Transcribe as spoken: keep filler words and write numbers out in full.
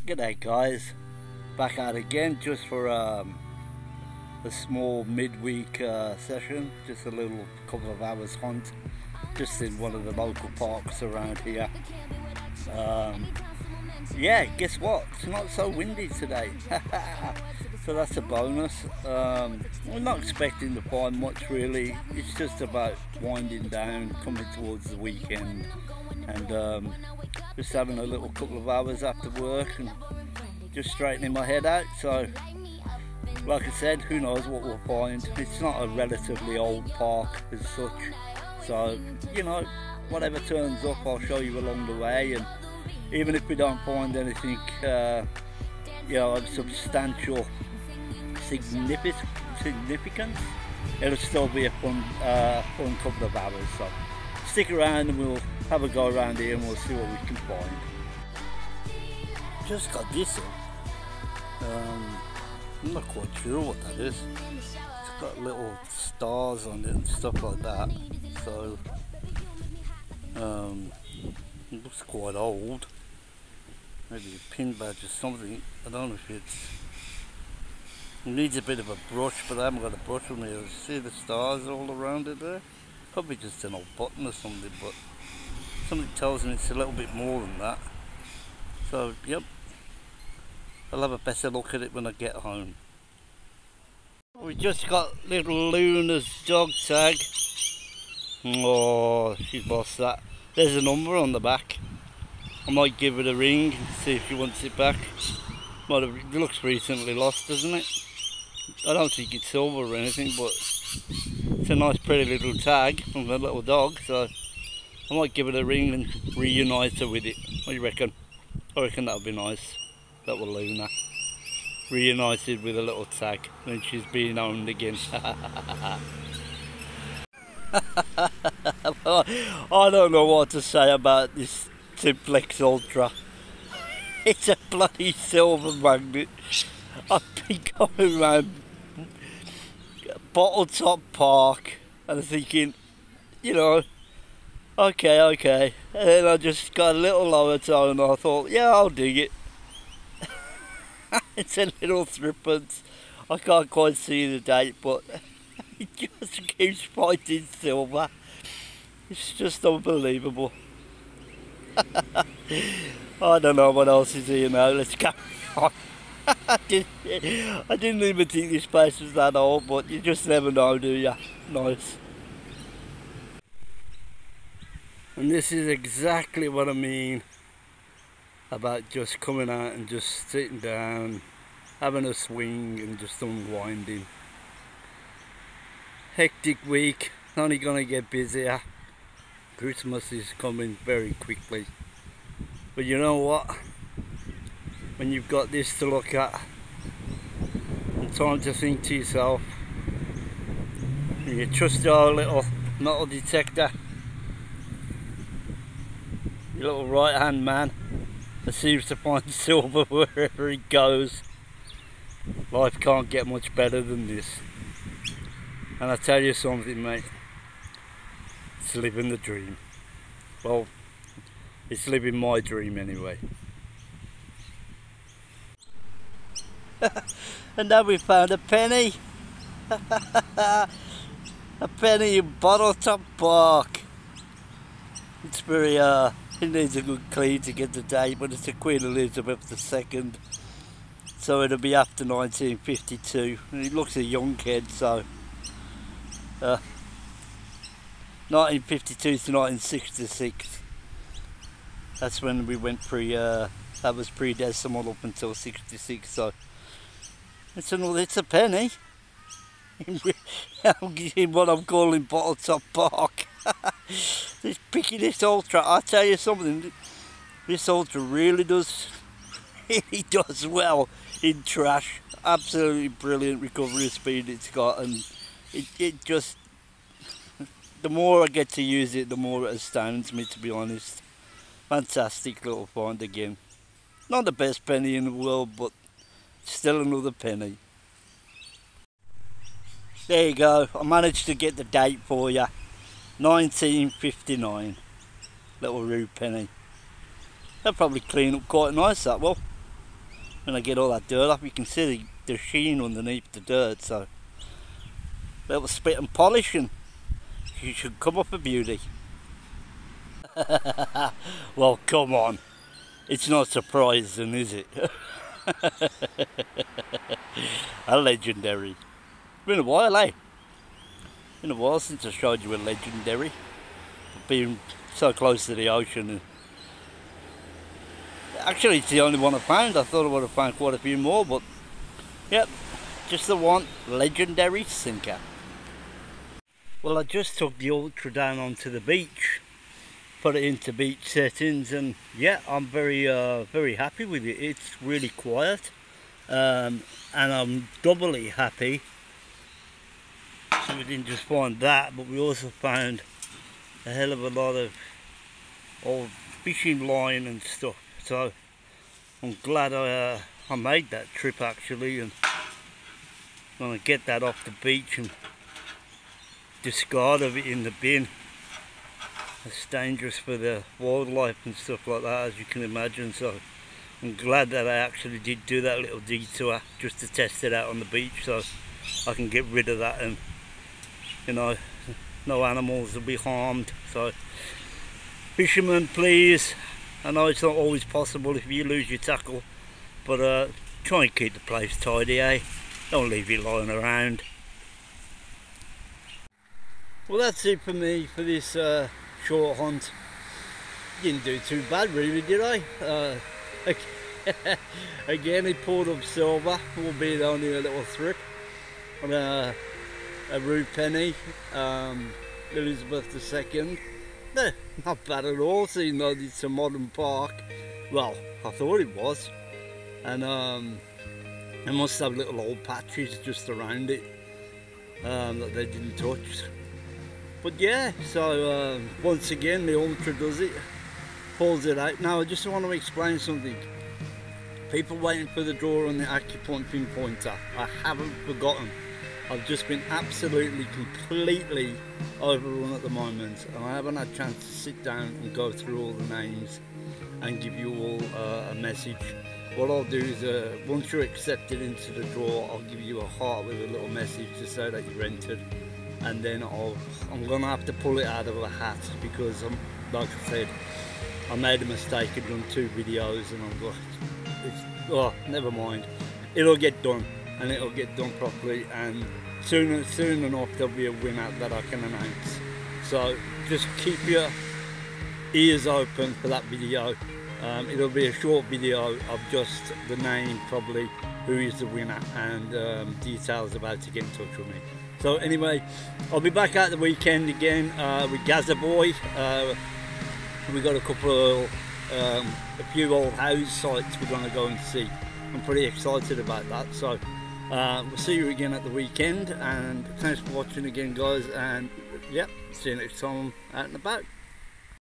G'day guys, back out again just for um, a small midweek uh, session, just a little couple of hours hunt, just in one of the local parks around here. Um, yeah, guess what? It's not so windy today, so that's a bonus. Um, we're not expecting to find much really. It's just about winding down, coming towards the weekend, and um, just having a little couple of hours after work and just straightening my head out. So like I said, who knows what we'll find. It's not a relatively old park as such, so you know, whatever turns up I'll show you along the way. And even if we don't find anything uh, you know, of substantial significance, significance it'll still be a fun, uh, fun couple of hours. So stick around and we'll have a go around here and we'll see what we can find. Just got this in. Um, I'm not quite sure what that is. It's got little stars on it and stuff like that. So um, it looks quite old. Maybe a pin badge or something. I don't know if it's. It needs a bit of a brush, but I haven't got a brush with me. See the stars all around it there? Probably just an old button or something, but something tells me it's a little bit more than that. So, yep, I'll have a better look at it when I get home. We just got little Luna's dog tag. Oh, she's lost that. There's a number on the back. I might give it a ring and see if she wants it back. Might have, it looks recently lost, doesn't it? I don't think it's silver or anything, but it's a nice pretty little tag from the little dog, so I might give it a ring and reunite her with it. What do you reckon? I reckon that would be nice. That will Luna. Reunited with a little tag when she's being owned again. I don't know what to say about this Simplex Ultra. It's a bloody silver magnet. I've been going around Bottle Top Park and I'm thinking, you know, okay, okay. And then I just got a little lower tone and I thought, yeah, I'll dig it. It's a little threepence. I can't quite see the date, but it just keeps fighting silver. It's just unbelievable. I don't know what else is here now. Let's go on. I, didn't, I didn't even think this place was that old, but you just never know, do you? Nice. And this is exactly what I mean about just coming out and just sitting down, having a swing and just unwinding. Hectic week, only gonna get busier. Christmas is coming very quickly. But you know what? When you've got this to look at, and time to think to yourself, and you trust your little metal detector, your little right hand man that seems to find silver wherever he goes. Life can't get much better than this. And I tell you something, mate, it's living the dream. Well, it's living my dream anyway. And now we found a penny. A penny in Bottle Top Park. It's very, uh, it needs a good clean to get the date, but it's a Queen Elizabeth the second. So it'll be after nineteen fifty-two. And it looks a young kid, so. Uh, nineteen fifty-two to nineteen sixty-six. That's when we went pre, uh, that was pre-decimal up until sixty-six, so. It's another, it's a penny. In what I'm calling Bottle Top Park. This picking this Ultra, I'll tell you something, this Ultra really does, really does well in trash. Absolutely brilliant recovery speed it's got, and it, it just, the more I get to use it, the more it astounds me, to be honest. Fantastic little find again. Not the best penny in the world, but still another penny. There you go, I managed to get the date for you. nineteen when I get all that dirt off. You can see the, the sheen underneath the dirt, so a little spit and polish and you should come up a beauty. Well, come on, it's not surprising, is it? A legendary. Been a while, eh? Been a while since I showed you a legendary. Being so close to the ocean. And actually, it's the only one I found. I thought I would have found quite a few more, but yep, just the one legendary sinker. Well, I just took the Ultra down onto the beach, put it into beach settings, and yeah, I'm very uh, very happy with it. It's really quiet, um, and I'm doubly happy. So we didn't just find that, but we also found a hell of a lot of old fishing line and stuff. So I'm glad I, uh, I made that trip actually, and I'm gonna get that off the beach and discard of it in the bin. It's dangerous for the wildlife and stuff like that, as you can imagine. So I'm glad that I actually did do that little detour just to test it out on the beach, so I can get rid of that, and you know, no animals will be harmed. So fishermen, please, I know it's not always possible if you lose your tackle, but uh, try and keep the place tidy, eh? Don't leave it lying around. Well, that's it for me for this uh, short hunt. Didn't do too bad really, did I? Uh, again, it pulled up silver, albeit only a little thrip. And, uh, a root penny, um, Elizabeth the second. Eh, not bad at all, seeing though it's a modern park. Well, I thought it was. And um, it must have little old patches just around it um, that they didn't touch. But yeah, so uh, once again the Ultra does it, pulls it out. Now I just want to explain something. People waiting for the draw on the acupoint pinpointer, I haven't forgotten. I've just been absolutely, completely overrun at the moment, and I haven't had a chance to sit down and go through all the names and give you all uh, a message. What I'll do is, uh, once you're accepted into the draw, I'll give you a heart with a little message to say that you're entered, and then I'll, I'm going to have to pull it out of a hat because, I'm, like I said, I made a mistake and done two videos, and I'm like, it's, oh, never mind, it'll get done. And it'll get done properly, and soon, soon enough there'll be a winner that I can announce. So just keep your ears open for that video. Um, it'll be a short video of just the name, probably who is the winner, and um, details about to get in touch with me. So anyway, I'll be back at the weekend again uh, with Gaza Boy. Uh, we got a couple of um, a few old house sites we're going to go and see. I'm pretty excited about that. So. Uh, we'll see you again at the weekend, and thanks for watching again, guys, and yeah, see you next time out and about.